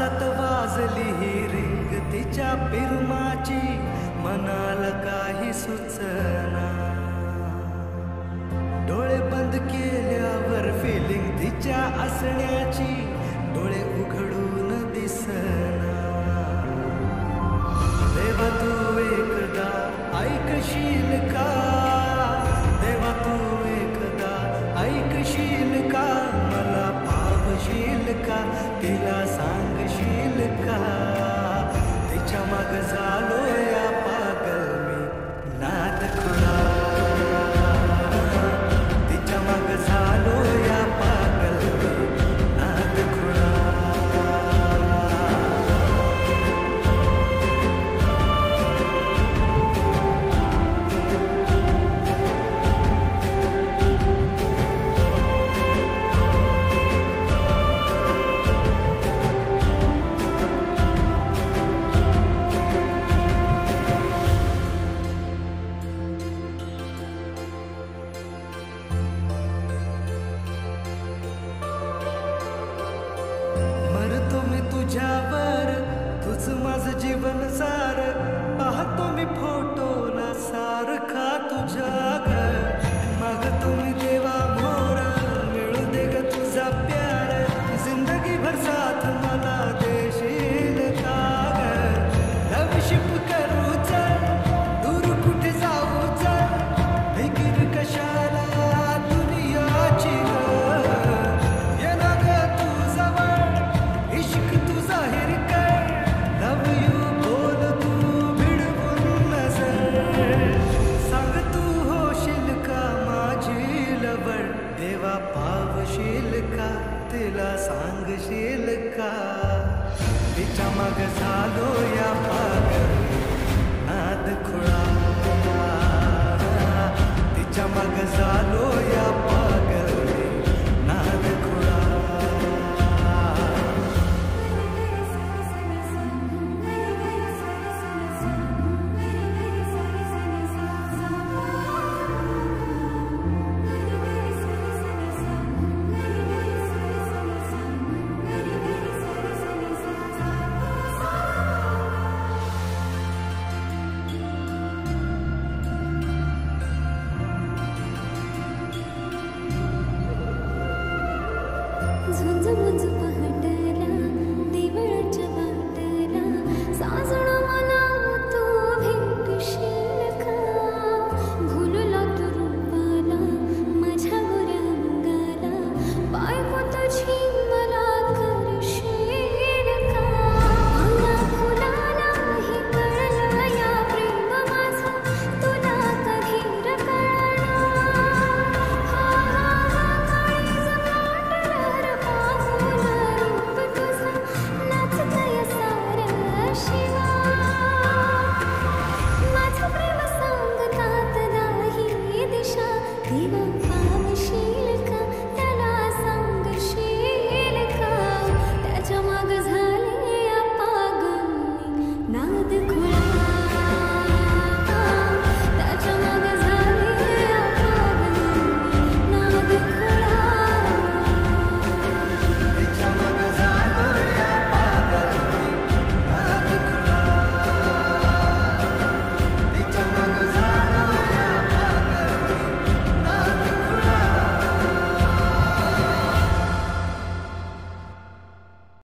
कानात वाजली ही रिंग तिच्या पिरमाची, मनाला काही सुचना. डोळे बंद केल्यावर फिलिंग तिच्या असण्याची, डोळे उघडून दिसना. देवा तू एकदा ऐकशील का, देवा तू एकदा ऐकशील का, मला पावशील का, तिला सांगशील का. तिच्या माग झालो या पागल मी नाद खुळा, तिच्या माग झालो या पागल मी नाद खुळा. तुझ्यावर तुझ माझं जीवन सार, पाहतो मी फोटोला सारखा तुझ्या घर. मागतो मी देवा मोर, मिळू दे ग तुझा प्यार, जिंदगी भर साथ मला देशील का ग. लवशिप करू चल, दूर कुठे जाऊ चल, फिकीर कशाला दुनियाची ग. ये ना ग तू जवळ, इश्क तू जाहीर कर, लव यू बोल तू भिडवून नजर. सांग तू होशील का माझी लवळ, देवा पावशील का, तिला सांगशील का. तिच्या माग झालो या पागल नाद खुळा, तिच्या माग झालो या पागल नाद खुळा. झुंज मुंज पहाटला देवळाच्या वाटला, साजण मला तू भेटशील का. भुलला तू रूपाला माझ्या गोऱ्या अंगाला, बायको तुझी मला करशील का. अंगा फुलाला हे कळलं या प्रेम माझं, तुला कधी कळणार. माझं प्रेम सांगतात नाही दिशा, देवा